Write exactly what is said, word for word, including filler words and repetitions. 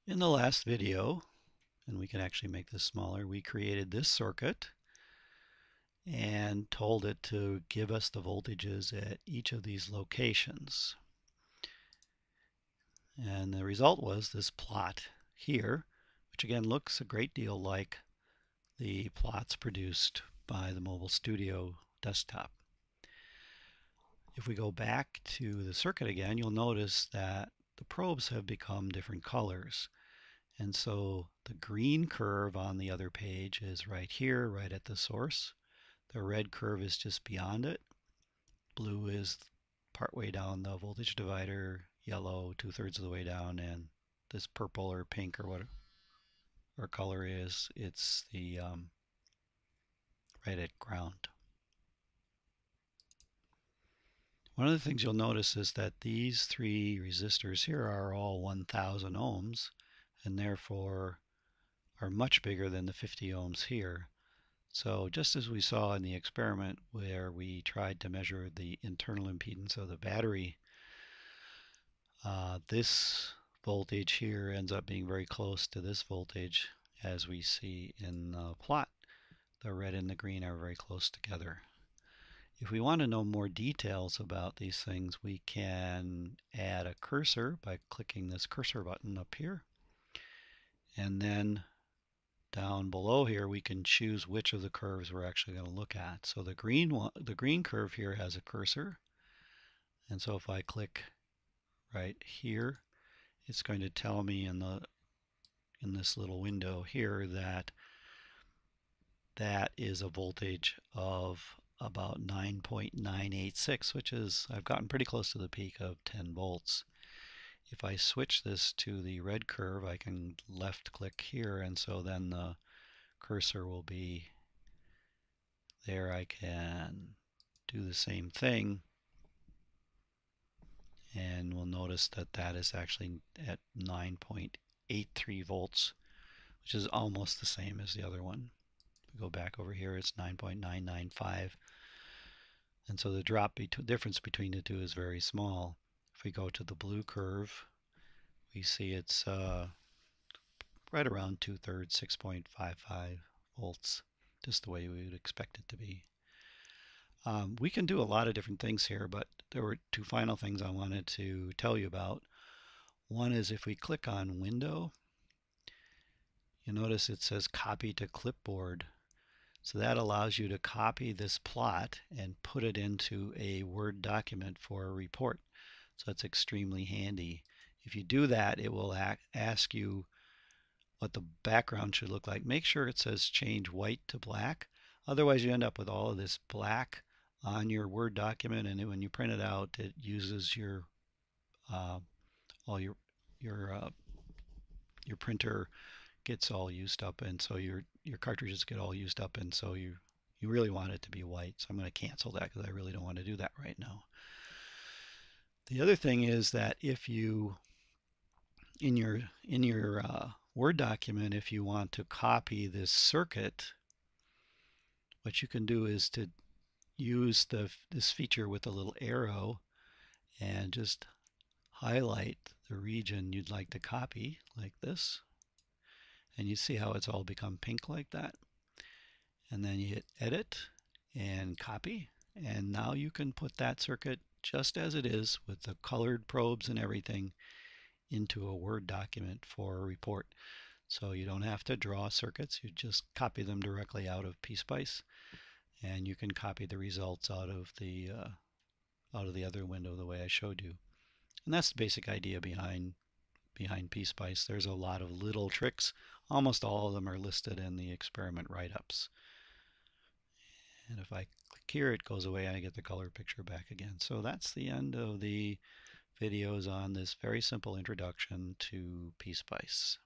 In the last video, and we can actually make this smaller, we created this circuit and told it to give us the voltages at each of these locations. And the result was this plot here, which again looks a great deal like the plots produced by the Mobile Studio desktop. If we go back to the circuit again, you'll notice that the probes have become different colors. And so the green curve on the other page is right here, right at the source. The red curve is just beyond it. Blue is partway down the voltage divider, yellow two-thirds of the way down, and this purple or pink or what our color is, it's the um, right at ground. One of the things you'll notice is that these three resistors here are all one thousand ohms and therefore are much bigger than the fifty ohms here. So just as we saw in the experiment where we tried to measure the internal impedance of the battery, uh, this voltage here ends up being very close to this voltage, as we see in the plot. The red and the green are very close together. If we want to know more details about these things, we can add a cursor by clicking this cursor button up here. And then down below here we can choose which of the curves we're actually going to look at. So the green one, the green curve here has a cursor. And so if I click right here, it's going to tell me in the in this little window here that that is a voltage of about nine point nine eight six, which is, I've gotten pretty close to the peak of ten volts. If I switch this to the red curve, I can left click here, and so then the cursor will be there. I can do the same thing, and we'll notice that that is actually at nine point eight three volts, which is almost the same as the other one. If we go back over here, it's nine point nine nine five. And so the drop between, difference between the two is very small. If we go to the blue curve, we see it's uh, right around two-thirds, six point five five volts, just the way we would expect it to be. Um, we can do a lot of different things here, but there were two final things I wanted to tell you about. One is if we click on Window, you'll notice it says Copy to Clipboard. So that allows you to copy this plot and put it into a Word document for a report. So it's extremely handy. If you do that, it will ask you what the background should look like. Make sure it says change white to black. Otherwise you end up with all of this black on your Word document, and when you print it out, it uses your uh, all your your uh, your printer gets all used up, and so your your cartridges get all used up, and so you you really want it to be white. So I'm going to cancel that because I really don't want to do that right now. The other thing is that if you in your in your uh, Word document, if you want to copy this circuit, what you can do is to use the this feature with a little arrow and just highlight the region you'd like to copy like this. And you see how it's all become pink like that. And then you hit edit and copy. And now you can put that circuit just as it is with the colored probes and everything into a Word document for a report. So you don't have to draw circuits, you just copy them directly out of PSpice, and you can copy the results out of the uh, out of the other window the way I showed you. And that's the basic idea behind behind PSpice. There's a lot of little tricks. Almost all of them are listed in the experiment write-ups. And if I click here, it goes away and I get the color picture back again. So that's the end of the videos on this very simple introduction to PSpice.